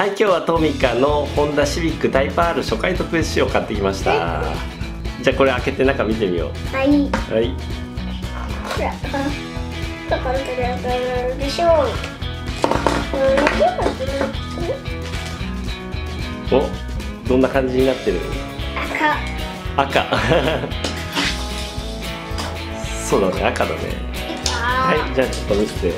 今日はトミカのホンダシビックタイプ R 初回特別仕様買ってきました。じゃあこれ開けて中見てみよう。 はい。 はい。 でしょう。 お、どんな感じになってる？赤。そうだね、赤だね。はい、じゃあちょっと見せて。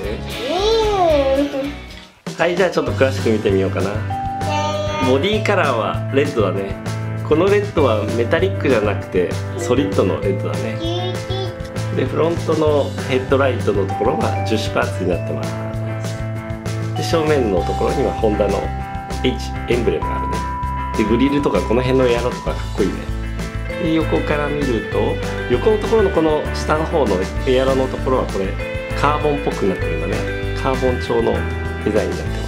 はい、じゃあちょっと詳しく見てみようかな。ボディカラーはレッドだね。このレッドはメタリックじゃなくてソリッドのレッドだね。でフロントのヘッドライトのところは樹脂パーツになってます。で正面のところにはホンダの H エンブレムがあるね。でグリルとかこの辺のエアロとかかっこいいね。で横から見ると横のところのこの下の方のエアロのところはこれカーボンっぽくなってるんだね。カーボン調のデザインになってます。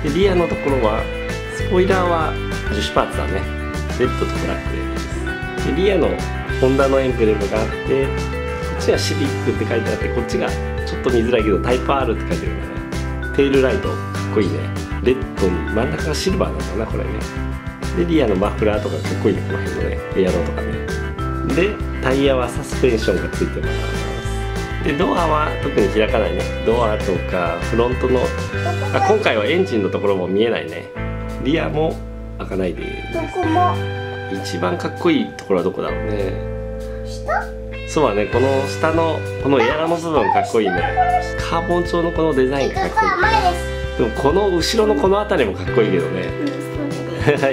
でリアのところはスポイラーは樹脂パーツだね。レッドとブラックです。でリアのホンダのエンブレムがあって、こっちはシビックって書いてあって、こっちがちょっと見づらいけどタイプ R って書いてるんだね。テールライトかっこいいね。レッドに真ん中がシルバーなんだなこれね。でリアのマフラーとかかっこいいね、この辺のねエアロとかね。でタイヤはサスペンションがついてます。でドアは特に開かないね。ドアとかフロントの今回はエンジンのところも見えないね。リアも開かないです。 どこも。 一番かっこいいところはどこだろうね。 下？ そうだね、この下のこのエアロの部分かっこいいね。カーボン調のこのデザインがかっこいい。でもこの後ろのこの辺りもかっこいいけどね。はい。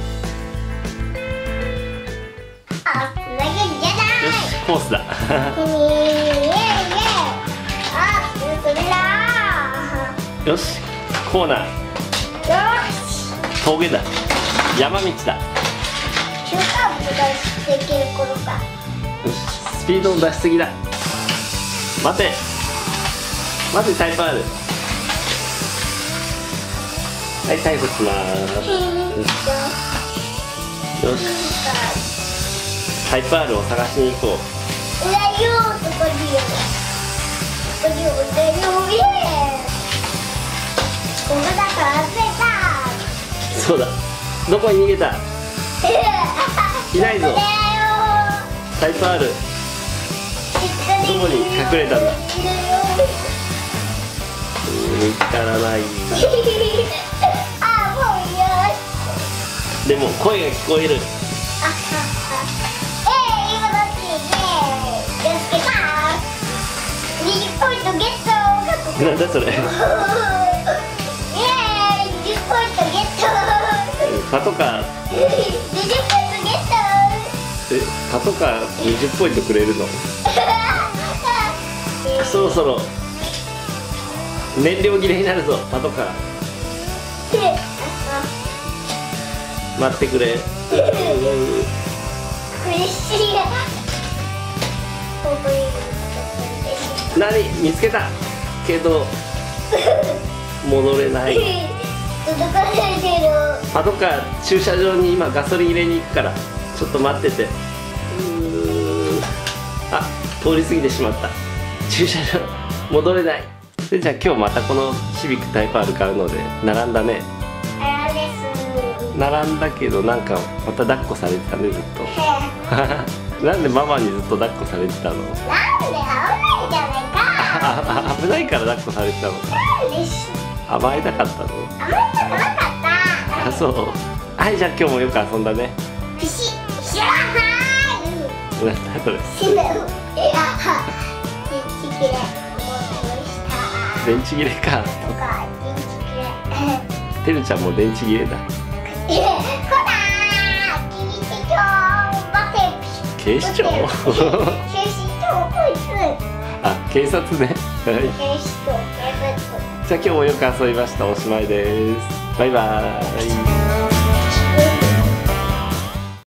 あ、つなげるじゃない。 よし、コースだ。よし、コーナー。 よし。 峠だ。山道だ。 急カーブができる頃か。 よし、スピードの出しすぎだ。待て。待て、タイプ R。はい、逮捕します。よし。タイプ R を探しに行こう。そうだ。どこに逃げた？いないぞ。タイプ R。どこに隠れたんだ？見つからない。でも声が聞こえる。なんだそれ。パトカー。パトカー20ポイントくれるの？そろそろ燃料切れになるぞ、パトカー。待ってくれ。何見つけたけど戻れない。パトカー駐車場に今ガソリン入れに行くからちょっと待ってて。あ、通り過ぎてしまった。駐車場戻れない。でじゃあ今日またこのシビックタイプ R 買うので並んだね。並んだけどなんかまた抱っこされてたね、ずっと。なんでママにずっと抱っこされてたの？ なんで危ないじゃないか。 危ないから抱っこされてたのか。甘えたかったの？ 甘えたくなかった。 あ、そう。はい、じゃあ今日もよく遊んだね。なんだそれ。電池切れか。てるちゃんも電池切れだ。警視庁？あ、警察ね。じゃあ今日もよく遊びました。おしまいです。バイバーイ。